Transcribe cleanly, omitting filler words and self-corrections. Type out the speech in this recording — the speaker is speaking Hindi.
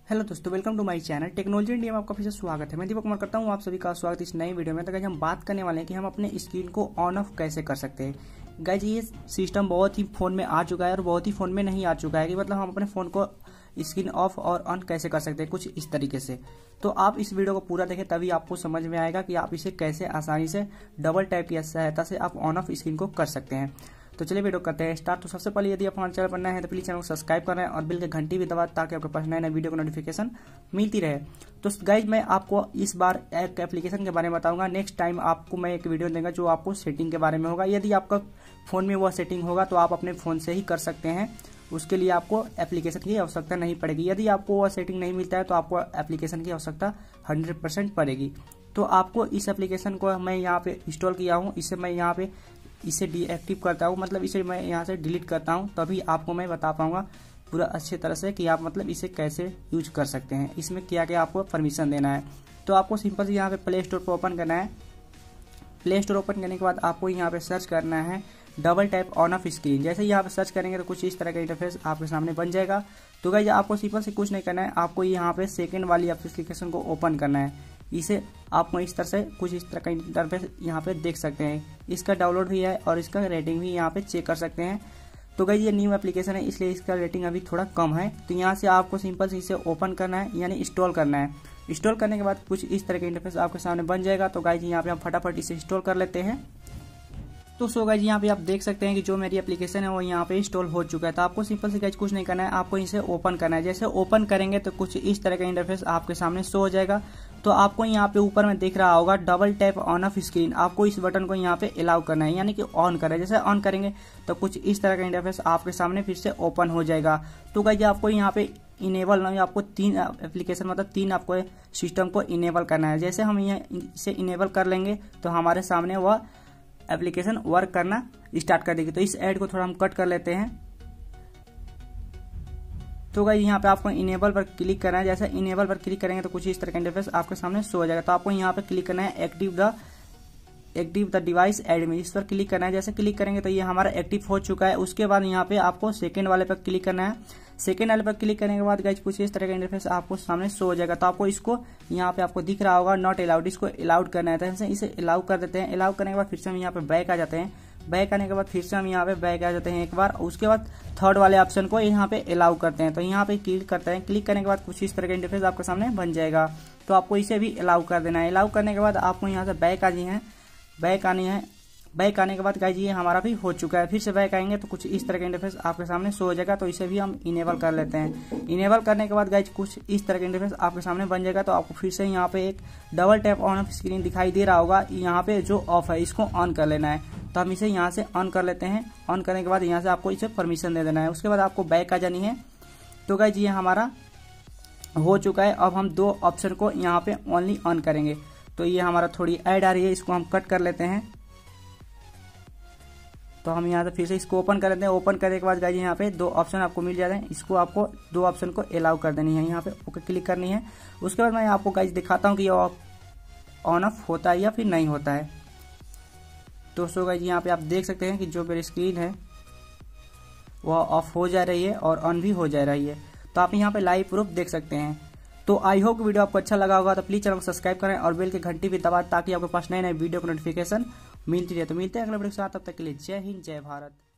हेलो दोस्तों, welcome to my channel technology India में आपका फिर से स्वागत है। मैं दीपक कुमार करता हूं आप सभी का स्वागत इस नई वीडियो में। तो गाइज हम बात करने वाले हैं कि हम अपने स्क्रीन को ऑन ऑफ कैसे कर सकते हैं। गाइज ये सिस्टम बहुत ही फोन में आ चुका है और बहुत ही फोन में नहीं आ चुका है कि मतलब हम अपने फोन को स्क्रीन ऑफ और ऑन कैसे कर सकते हैं, कुछ इस तरीके से। तो आप इस वीडियो को पूरा देखें तभी आपको समझ में आएगा कि आप इसे कैसे आसानी से डबल टैप की सहायता से आप ऑन ऑफ स्क्रीन को कर सकते हैं। तो चलिए वीडियो करते हैं स्टार्ट। तो सबसे पहले यदि आप हमारे चैनल पर नए हैं तो प्लीज चैनल को सब्सक्राइब कर रहे हैं और बिल की घंटी भी दबा ताकि आपके पास नए नए वीडियो की नोटिफिकेशन मिलती रहे। तो गाइज मैं आपको इस बार एक एप्लीकेशन के बारे में बताऊंगा। नेक्स्ट टाइम आपको मैं एक वीडियो देंगे जो आपको सेटिंग के बारे में होगा। यदि आपका फोन में वह सेटिंग होगा तो आप अपने फोन से ही कर सकते हैं, उसके लिए आपको एप्लीकेशन की आवश्यकता नहीं पड़ेगी। यदि आपको वह सेटिंग नहीं मिलता है तो आपको एप्लीकेशन की आवश्यकता 100% पड़ेगी। तो आपको इस एप्लीकेशन को मैं यहाँ पे इंस्टॉल किया हूँ, इसे मैं यहाँ पे इसे डीएक्टिव करता हूँ, मतलब इसे मैं यहाँ से डिलीट करता हूँ, तभी आपको मैं बता पाऊंगा पूरा अच्छे तरह से कि आप मतलब इसे कैसे यूज कर सकते हैं, इसमें क्या क्या आपको परमिशन देना है। तो आपको सिंपल से यहाँ पे प्ले स्टोर पर ओपन करना है। प्ले स्टोर ओपन करने के बाद आपको यहाँ पे सर्च करना है double tap on off screen. जैसे यहाँ पे सर्च करेंगे तो कुछ इस तरह का इंटरफेस आपके सामने बन जाएगा। तो गाइस आपको सिंपल से कुछ नहीं करना है, आपको यहाँ पे सेकंड वाली एप्लीकेशन को ओपन करना है। इसे आपको इस तरह से कुछ इस तरह का इंटरफेस यहाँ पे देख सकते हैं। इसका डाउनलोड भी है और इसका रेटिंग भी यहाँ पे चेक कर सकते हैं। तो गाइस ये न्यू एप्लीकेशन है इसलिए इसका रेटिंग अभी थोड़ा कम है। तो यहाँ से आपको सिंपल से इसे ओपन करना है, यानी इंस्टॉल करना है। इंस्टॉल करने के बाद कुछ इस तरह का इंटरफेस आपके सामने बन जाएगा। तो गाइस यहाँ पे हम फटाफट इसे इंस्टॉल कर लेते हैं। तो सो गाइज यहाँ पे आप देख सकते हैं कि जो मेरी एप्लीकेशन है वो यहाँ पे इंस्टॉल हो चुका है। तो आपको सिंपल से गाइज कुछ नहीं करना है, आपको इसे ओपन करना है। जैसे ओपन करेंगे तो कुछ इस तरह का इंटरफेस आपके सामने शो हो जाएगा। तो आपको यहाँ पे ऊपर में दिख रहा होगा double tap on off screen, आपको इस बटन को यहाँ पे अलाउ करना है, यानी कि ऑन करें। जैसे ऑन करेंगे तो कुछ इस तरह का इंटरफेस आपके सामने फिर से ओपन हो जाएगा। तो गाइज आपको यहाँ पे इनेबल नहीं, आपको 3 एप्लीकेशन मतलब 3 आपको सिस्टम को इनेबल करना है। जैसे हम इसे इनेबल कर लेंगे तो हमारे सामने वह एप्लीकेशन वर्क करना स्टार्ट कर देगी। तो इस ऐड को थोड़ा हम कट कर लेते हैं। तो गाइस यहाँ पे आपको इनेबल पर क्लिक करना है। जैसे इनेबल पर क्लिक करेंगे तो कुछ इस तरह का इंटरफेस आपके सामने शो हो जाएगा। तो आपको यहाँ पे क्लिक करना है एक्टिव द डिवाइस एडमिन, इस पर क्लिक करना है। जैसे क्लिक करेंगे तो ये हमारा एक्टिव हो चुका है। उसके बाद यहाँ पे आपको सेकंड वाले पर क्लिक करना है। सेकंड वाले पर क्लिक करने के बाद गाइस कुछ इस तरह का इंटरफेस आपको सामने शो हो जाएगा। तो आपको इसको यहाँ पे आपको दिख रहा होगा नॉट अलाउड, इसको अलाउड करना है। तो इसे अलाउ कर देते हैं। अलाउ करने के बाद फिर से हम यहाँ पे बैक आ जाते हैं। बैक आने के बाद फिर से हम यहाँ पे बैक आ जाते हैं एक बार। उसके बाद थर्ड वाले ऑप्शन को यहाँ पे अलाउ करते हैं। तो यहाँ पे क्लिक करते हैं। क्लिक करने के बाद कुछ इस तरह का इंटरफेस आपके सामने बन जाएगा। तो आपको इसे भी अलाउ कर देना है। अलाउ करने के बाद आपको यहाँ से बैक आ जाए, बैक आनी है। बैक आने के बाद गाइज ये हमारा भी हो चुका है। फिर से बैक आएंगे तो कुछ इस तरह का इंटरफेस आपके सामने शो हो जाएगा। तो इसे भी हम इनेबल कर लेते हैं। इनेबल करने के बाद गाइज कुछ इस तरह का इंटरफेस आपके सामने बन जाएगा। तो आपको फिर से यहाँ पे एक double tap on off screen दिखाई दे रहा होगा, यहाँ पे जो ऑफ है इसको ऑन कर लेना है। तो हम इसे यहाँ से ऑन कर लेते हैं। ऑन करने के बाद यहाँ से आपको इसे परमिशन दे देना है। उसके बाद आपको बैक आ जानी है। तो गाइज ये हमारा हो चुका है। अब हम 2 ऑप्शन को यहाँ पे ओनली ऑन करेंगे। तो ये हमारा थोड़ी ऐड आ रही है, इसको हम कट कर लेते हैं। तो हम यहाँ से फिर से इसको ओपन कर लेते हैं। ओपन करने के बाद गाइज यहाँ पे 2 ऑप्शन आपको मिल जाते हैं। इसको आपको 2 ऑप्शन को अलाउ कर देनी है, यहाँ पे ओके क्लिक करनी है। उसके बाद मैं आपको गाइज दिखाता हूँ कि ये ऑन ऑफ होता है या फिर नहीं होता है। दोस्तों गाइज यहाँ पे आप देख सकते हैं कि जो मेरी स्क्रीन है वह ऑफ हो जा रही है और ऑन भी हो जा रही है। तो आप यहाँ पे लाइव प्रूफ देख सकते हैं। तो आई होप वीडियो आपको अच्छा लगा होगा। तो प्लीज चैनल को सब्सक्राइब करें और बेल की घंटी भी दबाएं ताकि आपके पास नए नए वीडियो की नोटिफिकेशन मिलती रहे। तो मिलते हैं अगले वीडियो के साथ, तब तक के लिए जय हिंद जय भारत।